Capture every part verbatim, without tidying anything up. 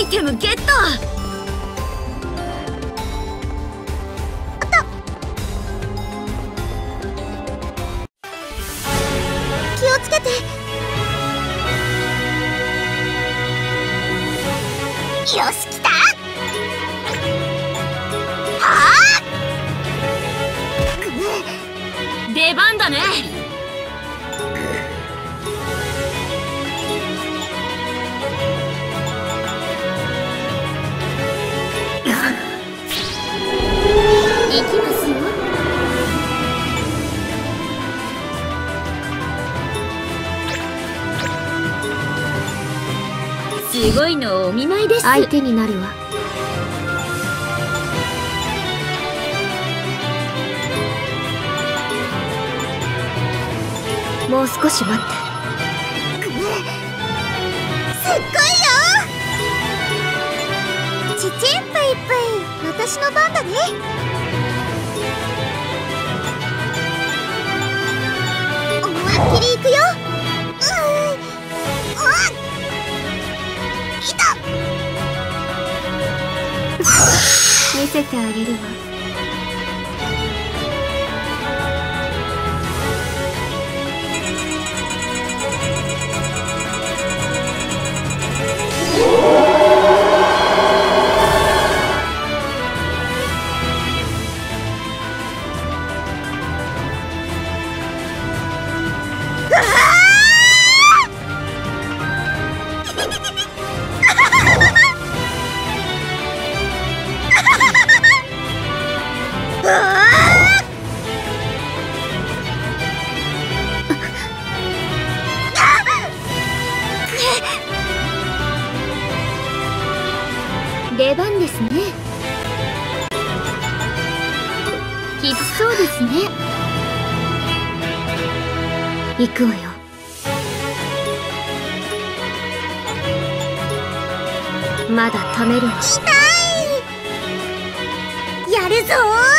イテムゲット。 気をつけて。よし、来た。はあ、 出番だね。行きますよ。すごいのお見舞いです。 相手になるわ。もう少し待って。すっごいよ。ちちんぷいぷい、私の番だね。思いっきり行くよ。うん、うん、いた。見せてあげるわ。出番ですね。きつそうですね。行くわよ。まだ貯めるわ。したい。やるぞ。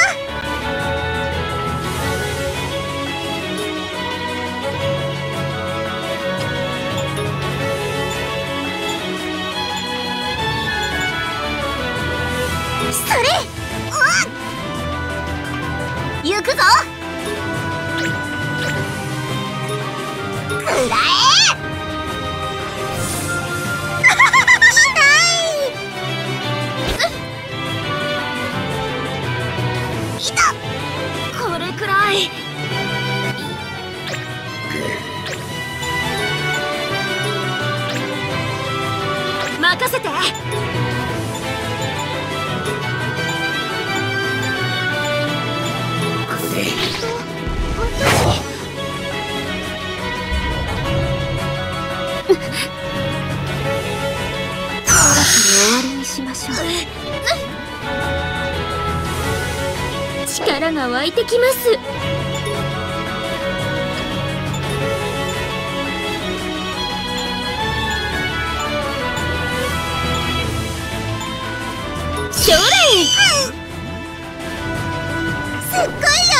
それ、うん、行くぞ。くらえ。したい。いた。 これくらい。任せて。 そろそろ終わりにしましょう。 力が湧いてきます。それ、 すっごいよ。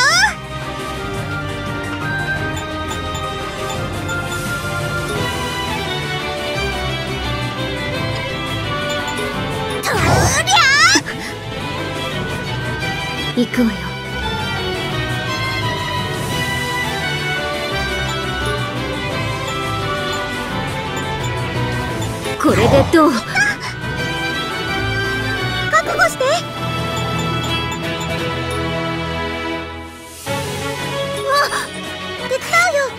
行くわよ。 これでどう？ 覚悟して。あ、手伝うよ。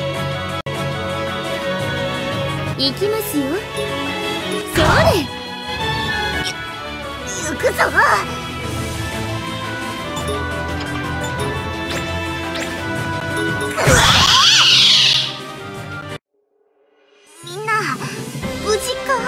行きますよ。それ。 行くぞ。みんな無事か。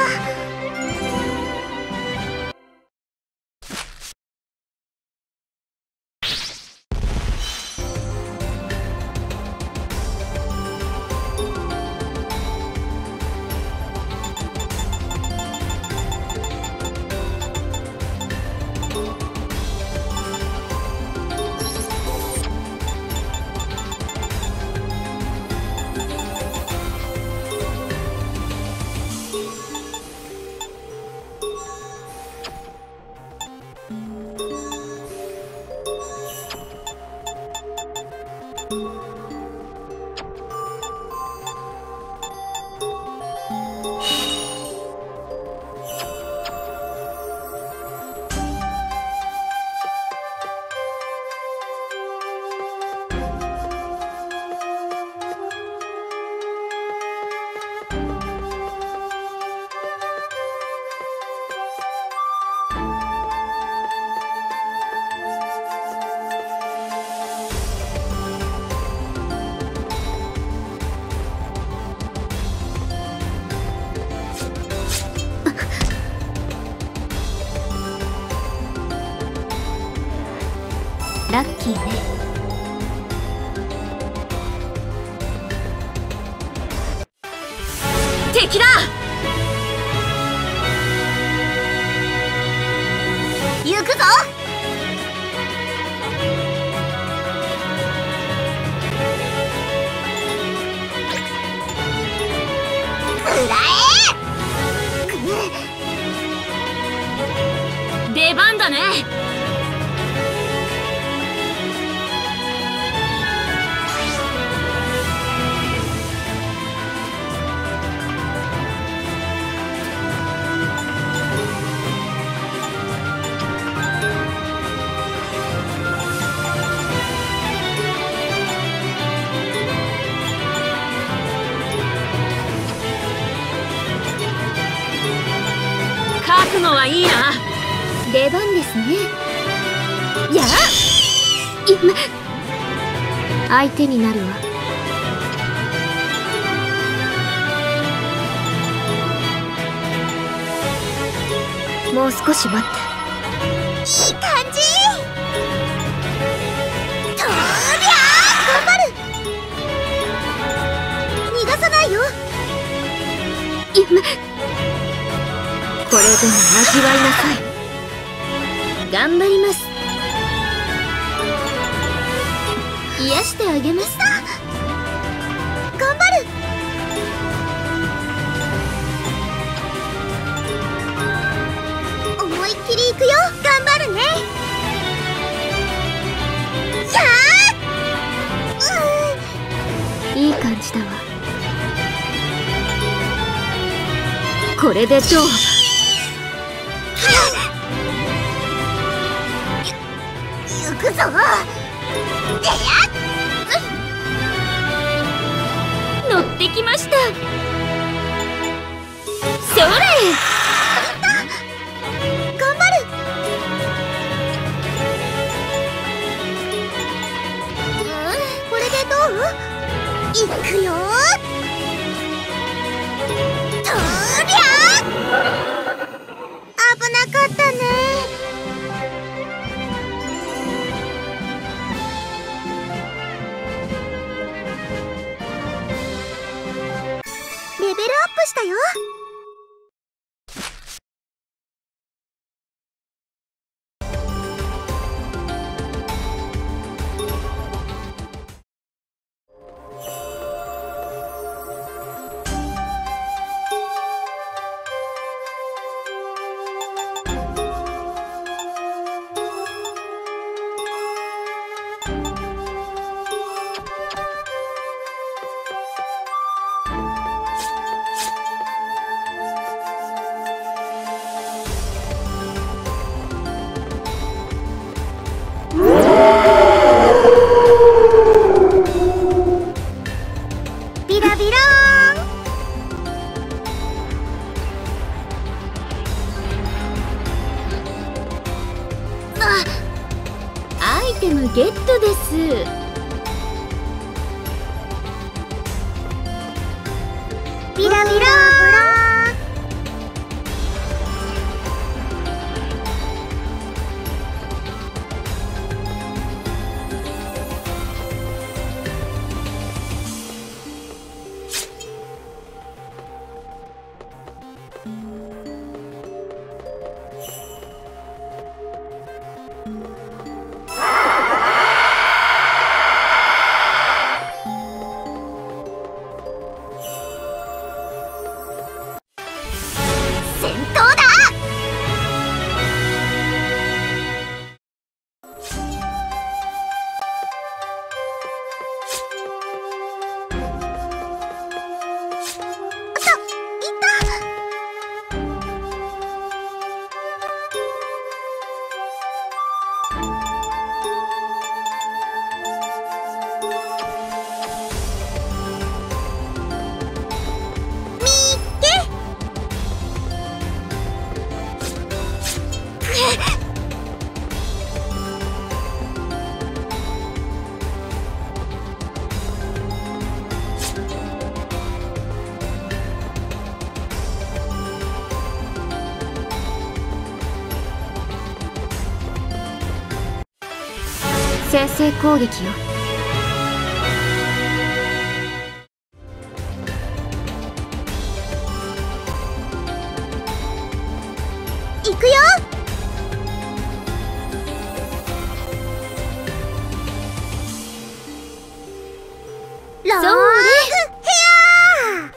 ラッキーね。敵だ。 行くぞ。くらえ。 出番だね。覚悟はいいな。 出番ですね。 やあ、 今相手になるわ。もう少し待って。いい感じ。とりゃー、頑張る。逃がさないよ。今これでも味わいなさい。頑張ります。癒してあげます。頑張る。思いっきりいくよ。頑張るね。やあ、うん、いい感じだわ。これでどう？行くぞ。 乗ってきました。それ。 頑張る。これでどう？行くよ。とりゃ！危なかったね。レベルアップしたよ。ビラビラーン。 あ、アイテムゲットです。 ビラビラーン。 先制攻撃よ。 行くよ。ローグヘア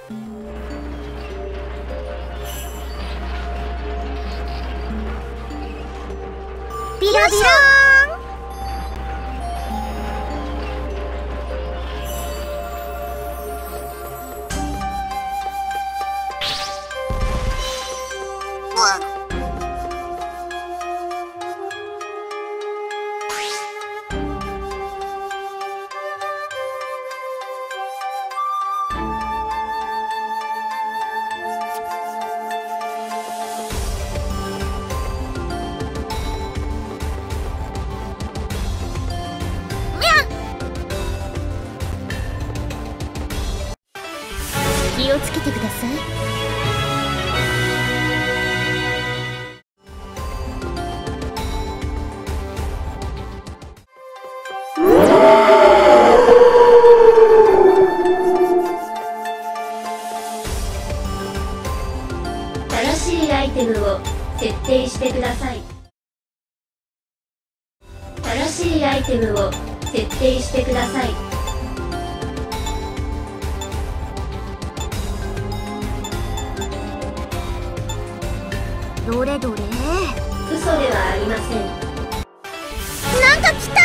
ビラビラ気をつけてください。 正しいアイテムを設定してください。正しいアイテムを設定してください。 どれどれ、 嘘ではありません。 なんか来た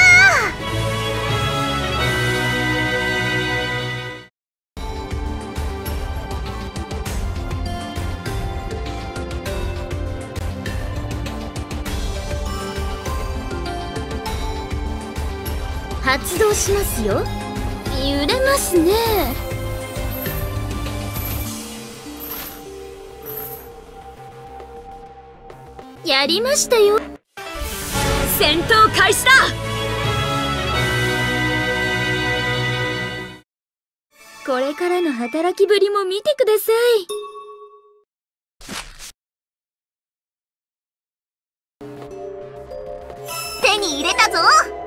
ー。発動しますよ。揺れますね。やりましたよ。戦闘開始だ。これからの働きぶりも見てください。手に入れたぞ。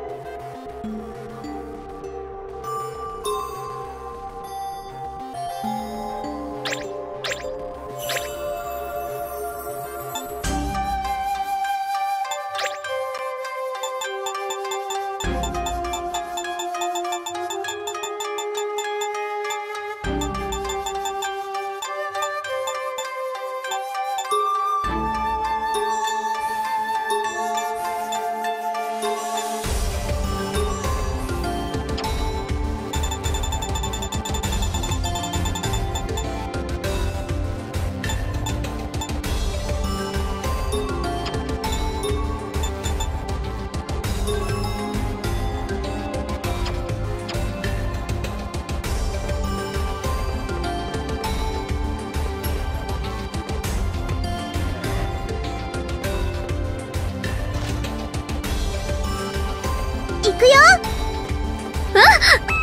行くよ。あっ、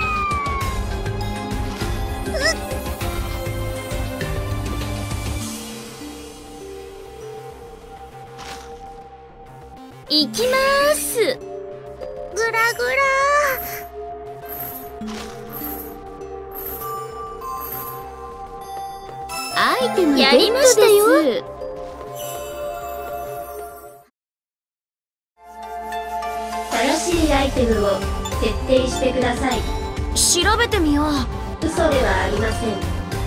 行きまーす。グラグラアイテムやりましたよ。 正しいアイテムを設定してください。 調べてみよう。 嘘ではありません。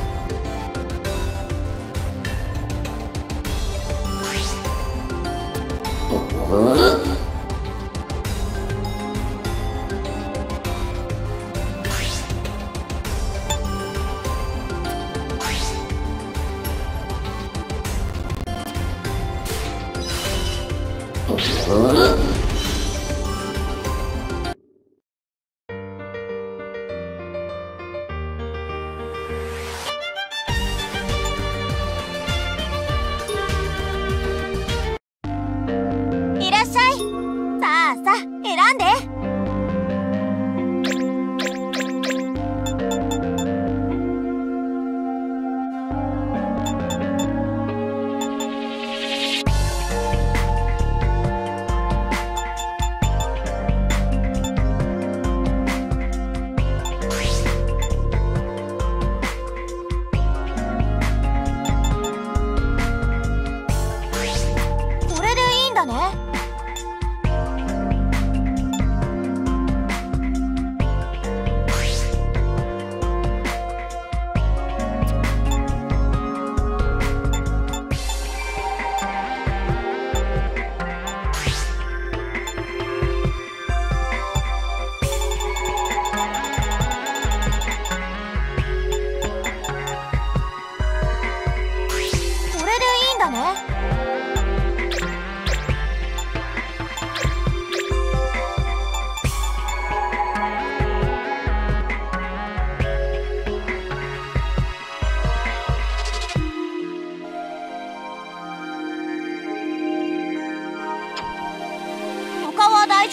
いらっしゃい。さあさあ、選んで。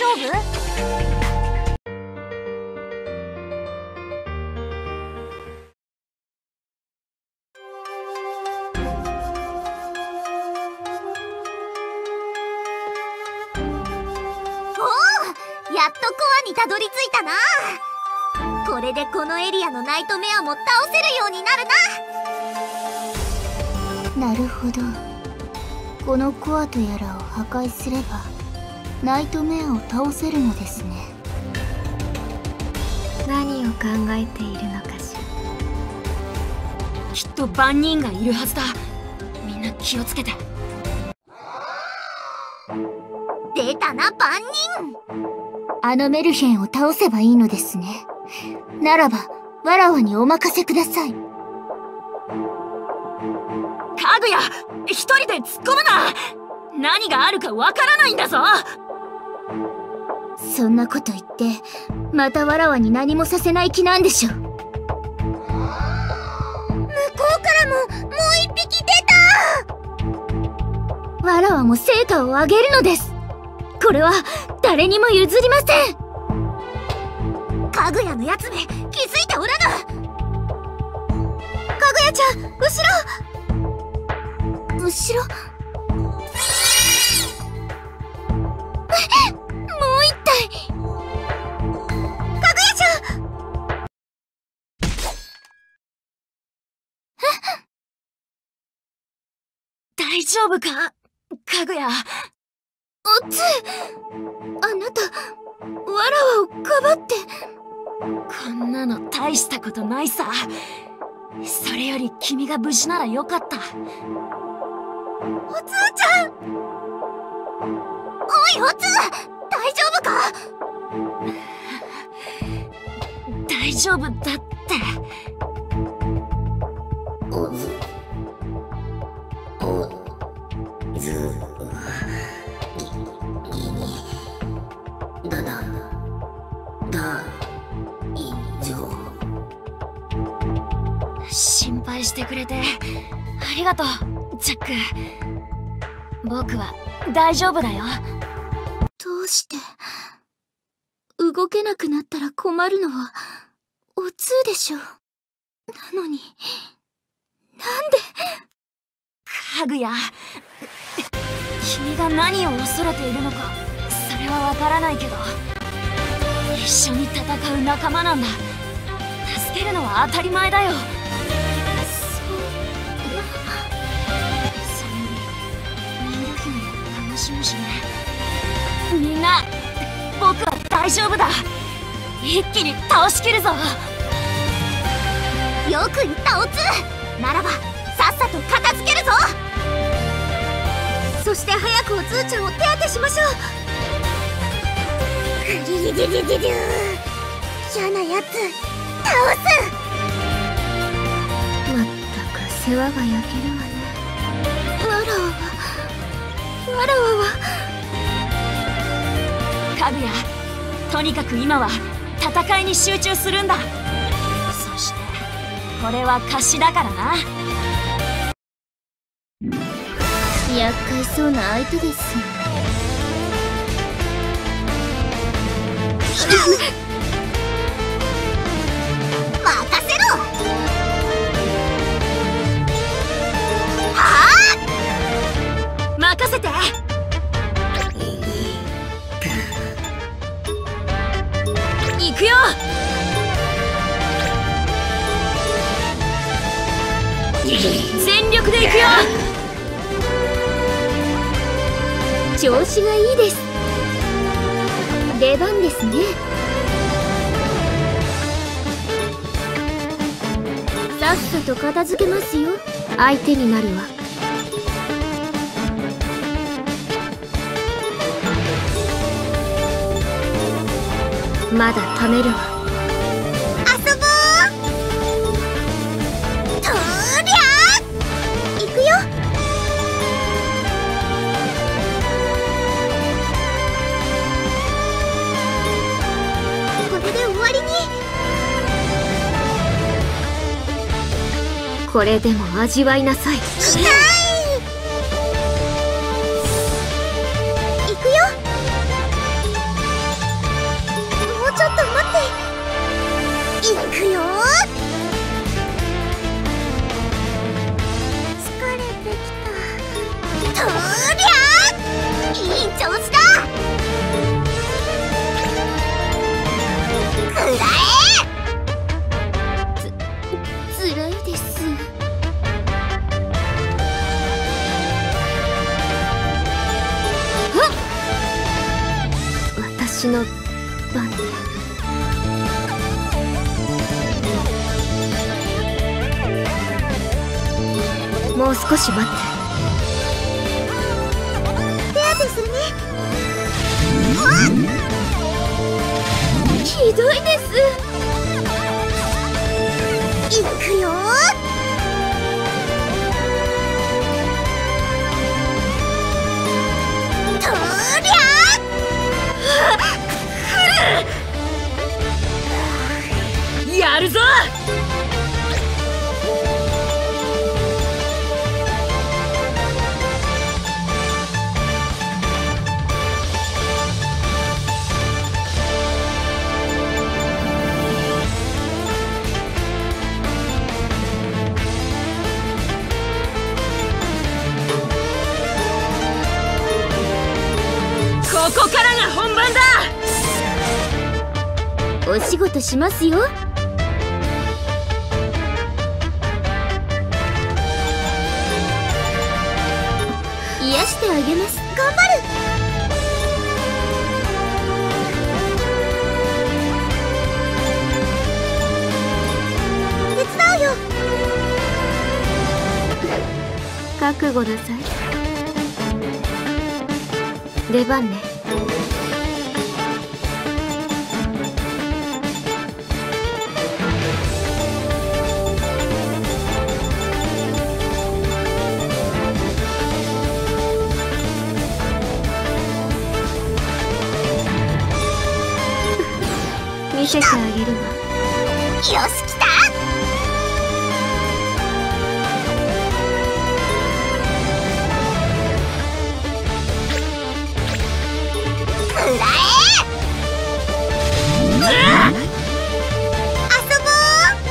夫？やっとコアにたどり着いたな。これでこのエリアのナイトメアも倒せるようになるな。なるほど。このコアとやらを破壊すればナイトメアを倒せるのですね。何を考えているのかしら。 きっと万人がいるはずだ。みんな気をつけて。出たな、万人。 あのメルヘンを倒せばいいのですね。ならばわらわにお任せください。 かぐや、一人で突っ込むな。何があるかわからないんだぞ。 そんなこと言ってまたわらわに何もさせない気なんでしょう。向こうからももう一匹出た。わらわも成果を上げるのです。これは誰にも譲りません。 かぐやのやつめ、気づいておらぬ。 かぐやちゃん、後ろ後ろもう一体。かぐやちゃん大丈夫か、かぐや。 おつ、あなたわらわをかばって。 こんなの大したことないさ。それより君が無事ならよかった。 おつーちゃん。おいおつー、大丈夫か。 大丈夫だって。 おずおずぎにだだだいじょう。 心配してくれてありがとう、ジャック。僕は大丈夫だよ。 どうして動けなくなったら困るのはおつーでしょ。なのになんで。 かぐや、君が何を恐れているのかそれはわからないけど、一緒に戦う仲間なんだ。助けるのは当たり前だよ。それに人魚姫も楽しむしね。みんな、僕は大丈夫だ。一気に倒しきるぞ。 よく言ったおつー。ならばさっさと片付けるぞ。そして早くおつーちゃんを手当てしましょう。グリリリリリリュー、嫌なやつ倒す。まったく世話が焼けるわね。わらわはわらわはかぐや、とにかく今は戦いに集中するんだ。そしてこれは貸しだからな。 厄介そうな相手です。任せろ。はあ、 任せて。行くよ。全力で行くよ。 調子がいいです。出番ですね。さっさと片付けますよ。相手になるわ。まだ貯めるわ。遊ぼう。とりゃー、行くよ。これで終わりに。これでも味わいなさい。痛い。行くよ。 私の番ね。もう少し待って。手当てするね。ひどいです。いくよー。とりゃーやるぞ。ここからが本番だ。 お仕事しますよ。癒してあげます。頑張る。手伝うよ。覚悟なさい。出番ね。見せてあげるわ。よし、来た。くらえ。遊ぼう。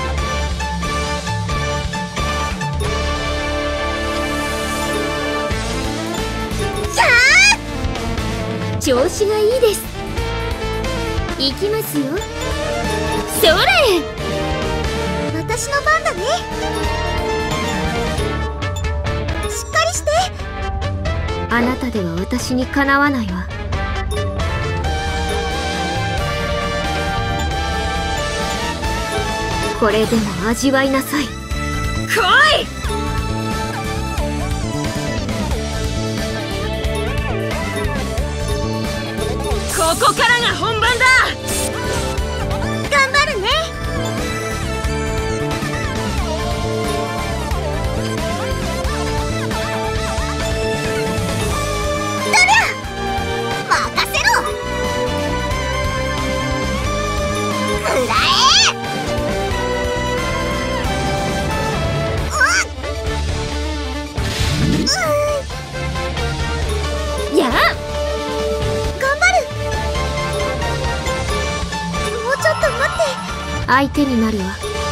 やあ、調子がいいです。行きますよ。それ、私の番だね。しっかりして。あなたでは私にかなわないわ。これでも味わいなさい。来い。ここからが本番だ。頑張るね。どりゃ、任せろ。くらえ。やあ、相手になるわ。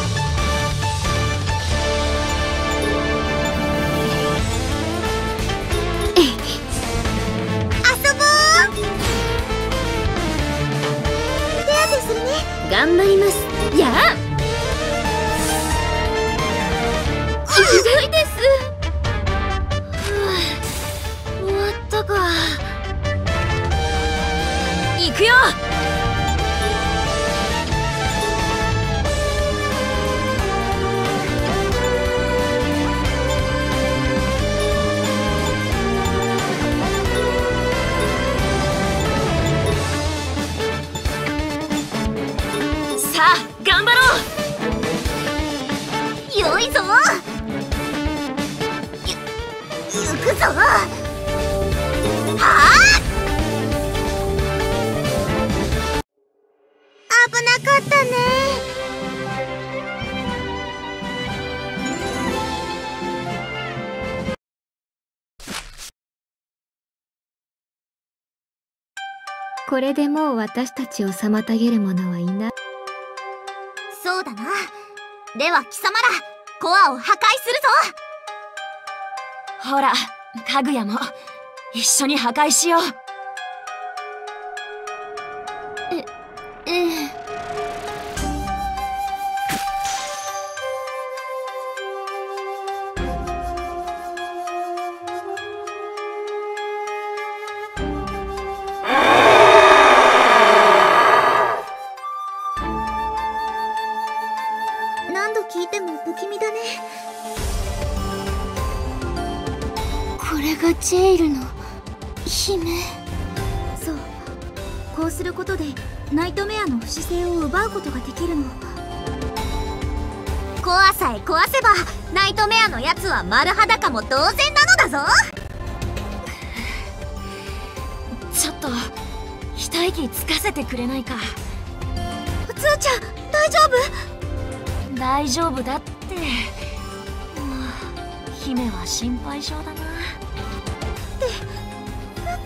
えい、遊ぼう。手当てするね。頑張ります。やあ、ひどいです。終わったか。行くよ。さあ、頑張ろう。よいぞ。ゆ、行くぞ。はあ。危なかったね。これでもう私たちを妨げる者はいない。そうだな。では貴様ら、コアを破壊するぞ。 ほら、かぐやも一緒に破壊しよう。 え、ええ。 ジェイルの姫。そう、こうすることでナイトメアの不死性を奪うことができるの。コアさえ壊せばナイトメアのやつは丸裸も同然なのだぞ。 ちょっと一息つかせてくれないか。 おつーちゃん大丈夫？ 大丈夫だって。姫は心配性だな。ってだ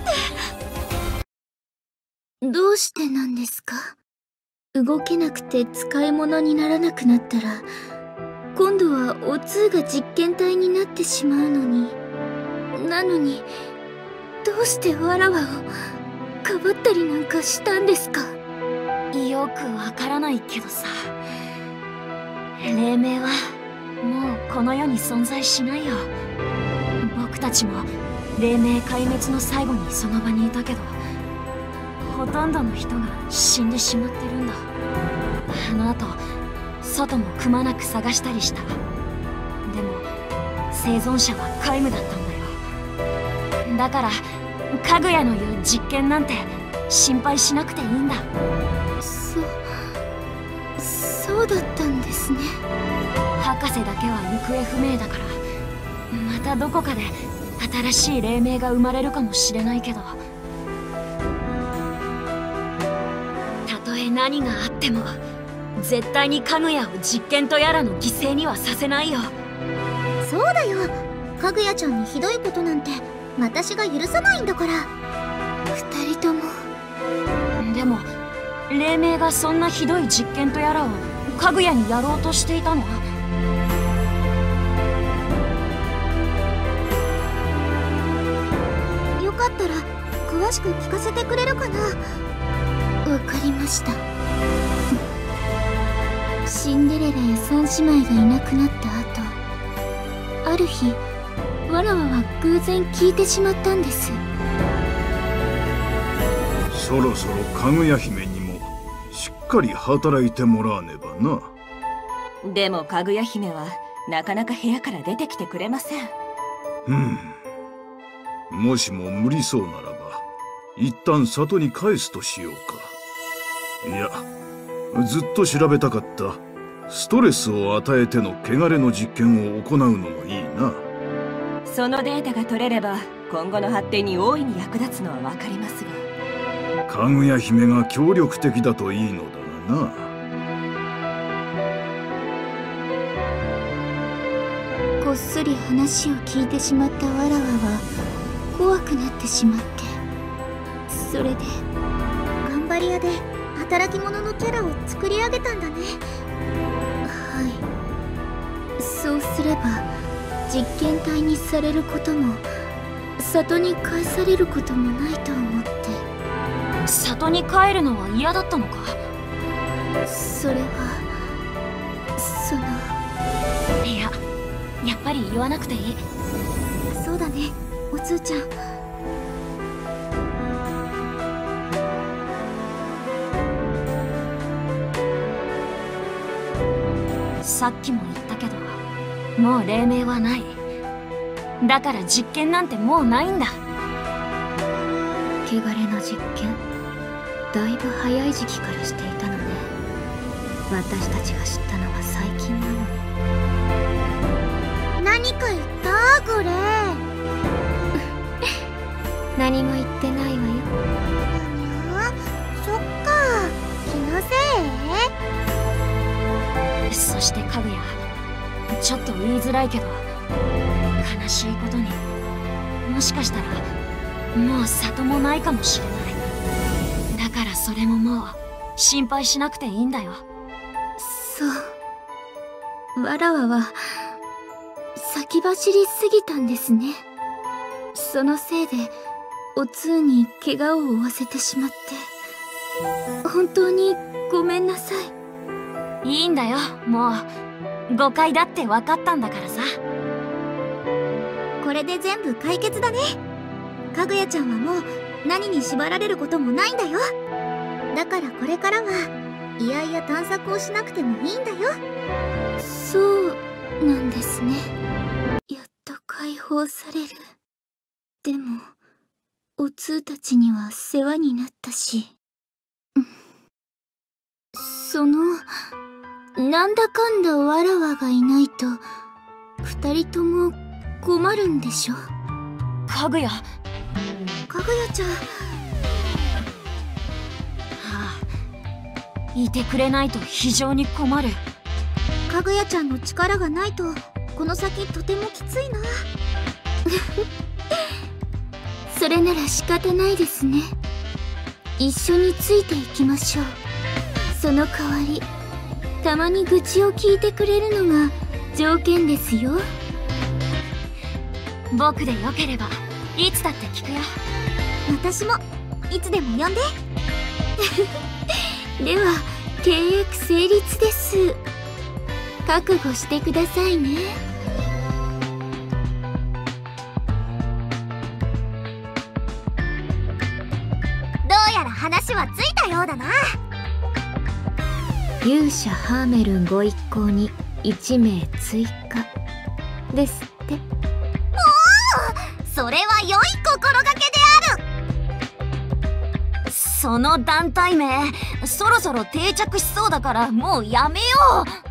ってどうしてなんですか？動けなくて使い物にならなくなったら今度はおつーが実験体になってしまうのに。なのにどうしてわらわをかばったりなんかしたんですか？ よくわからないけどさ、黎明はもうこの世に存在しないよ。僕たちも黎明壊滅の最後にその場にいたけど、ほとんどの人が死んでしまってるんだ。あの後外もくまなく探したりした。でも生存者は皆無だったんだよ。だからかぐやの言う実験なんて心配しなくていいんだ。 そそうだったんですね。 博士だけは行方不明だから、またどこかで新しい黎明が生まれるかもしれないけど、たとえ何があっても絶対にかぐやを実験とやらの犠牲にはさせないよ。 そうだよ、かぐやちゃんにひどいことなんて私が許さないんだから。二人とも。 でも黎明がそんなひどい実験とやらをかぐやにやろうとしていたの？ よかったら詳しく聞かせてくれるかな？わかりました。シンデレラや三姉妹がいなくなった後、ある日わらわは偶然聞いてしまったんです。 そろそろかぐや姫にもしっかり働いてもらわねばな。 でもかぐや姫はなかなか部屋から出てきてくれません。 うんもしも無理そうならば一旦里に帰すとしようか。いやずっと調べたかったストレスを与えての汚れの実験を行うのもいいな。 そのデータが取れれば今後の発展に大いに役立つのは分かりますが、 かぐや姫が協力的だといいのだがな。 こっそり話を聞いてしまったわらわは怖くなってしまって、それで頑張り屋で働き者のキャラを作り上げたんだね。はい、そうすれば実験体にされることも里に返されることもないと思って。 里に帰るのは嫌だったのか？ それはそのいや、やっぱり言わなくていい。 そうだね、おつーちゃん。 さっきも言ったけど、もう黎明はない。だから実験なんてもうないんだ。 汚れの実験、だいぶ早い時期からしていたのね。私たちが知ったのは最近なのに。何か言ったグレー？何も言ってないわよ。そっか、気のせい？ そしてかぐや、ちょっと言いづらいけど悲しいことに、もしかしたらもう里もないかもしれない。だからそれももう心配しなくていいんだよ。 そう、わらわは先走りすぎたんですね。そのせいでおつーに怪我を負わせてしまって本当にごめんなさい。 いいんだよ、もう誤解だって分かったんだからさ。 これで全部解決だね。かぐやちゃんはもう何に縛られることもないんだよ。だからこれからはいやいや探索をしなくてもいいんだよ。そうなんですね。やっと解放される。 でもお通たちには世話になったし、そのなんだかんだわらわがいないと二人とも困るんでしょ。 かぐや。 かぐやちゃん。はあ、いてくれないと非常に困る。 かぐやちゃんの力がないとこの先とてもきついな。それなら仕方ないですね。一緒についていきましょう。その代わりたまに愚痴を聞いてくれるのが条件ですよ。 僕でよければいつだって聞くよ。 私もいつでも呼んで。では契約成立です。覚悟してくださいね。どうやら話はついたようだな。勇者ハーメルンご一行にいち名追加ですって。おお、それは良い心がけである。 その団体名そろそろ定着しそうだからもうやめよう。